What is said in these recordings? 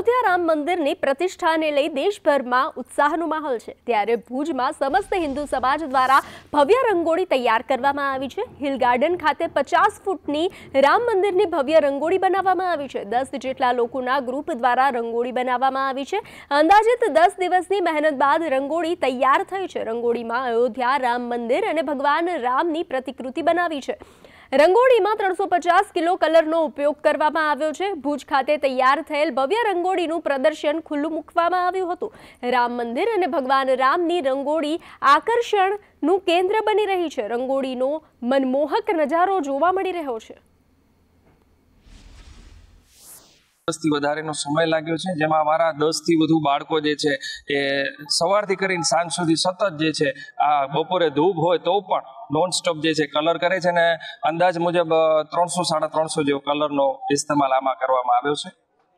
અયોધ્યા રામ મંદિરની પ્રતિષ્ઠાને લઈ દેશભરમાં ઉત્સાહનો માહોલ છે। ત્યારે ભુજમાં સમસ્ત હિન્દુ સમાજ દ્વારા ભવ્ય રંગોળી તૈયાર કરવામાં આવી છે। હિલ ગાર્ડન ખાતે 50 ફૂટની રામ મંદિરની ભવ્ય રંગોળી બનાવવામાં આવી છે। 10 જેટલા લોકોના ગ્રુપ દ્વારા રંગોળી બનાવવામાં આવી છે। અંદાજિત 10 દિવસની મહેનત બાદ રંગોળી તૈયાર થઈ છે। રંગોળીમાં અયોધ્યા રામ મંદિર અને ભગવાન રામની પ્રતિકૃતિ બનાવી છે। રંગોળીમાં 350 કિલો કલરનો ઉપયોગ કરવામાં આવ્યો છે। ભુજ ખાતે તૈયાર થયેલ ભવ્ય રંગોળીનું પ્રદર્શન ખુલ્લું મૂકવામાં આવ્યું હતું। રામ મંદિર અને ભગવાન રામની રંગોળી આકર્ષણનું કેન્દ્ર બની રહી છે। રંગોળીનો મનમોહક નજારો જોવા મળી રહ્યો છે। થી વધારેનો સમય લાગ્યો છે, જેમાં અમારા 10 થી વધુ બાળકો જે છે એ સવારથી કરીને સાંજ સુધી સતત જે છે આ બપોરે ધૂપ હોય તો પણ નોન સ્ટોપ જે છે કલર કરે છે અને અંદાજ મુજબ 300-350 જેવો કલરનો ઇસ્તેમાલ આમાં કરવામાં આવ્યો છે।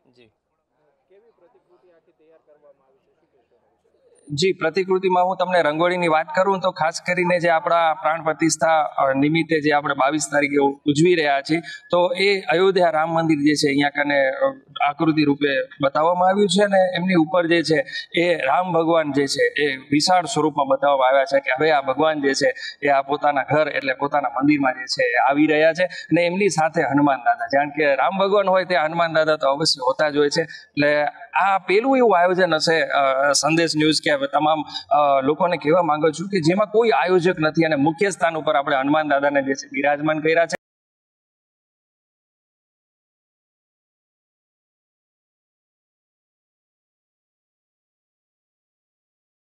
જી, પ્રતિકૃતિમાં હું તમને રંગોળીની વાત કરું તો ખાસ કરીને જે આપણા પ્રાણ પ્રતિષ્ઠા નિમિત્તે જે આપણે 22 તારીખે ઉજવી રહ્યા છીએ, તો એ અયોધ્યા રામ મંદિર જે છે અહીંયા કને આકૃતિ રૂપે બતાવવામાં આવ્યું છે અને એમની ઉપર જે છે એ રામ ભગવાન જે છે એ વિશાળ સ્વરૂપમાં બતાવવામાં આવ્યા છે કે હવે આ ભગવાન જે છે એ આ પોતાના ઘર એટલે પોતાના મંદિરમાં જે છે આવી રહ્યા છે અને એમની સાથે હનુમાન દાદા, જાણ કે રામ ભગવાન હોય તે હનુમાન દાદા તો અવશ્ય હોતા જ હોય છે। એટલે આ પેલું એવું આયોજન હશે સંદેશ ન્યૂઝ કે તમામ લોકોને કહેવા માંગુ છું કે જેમાં કોઈ આયોજક નથી અને મુખ્ય સ્થાન ઉપર આપણે હનુમાન દાદાને જે છે બિરાજમાન કર્યા છે।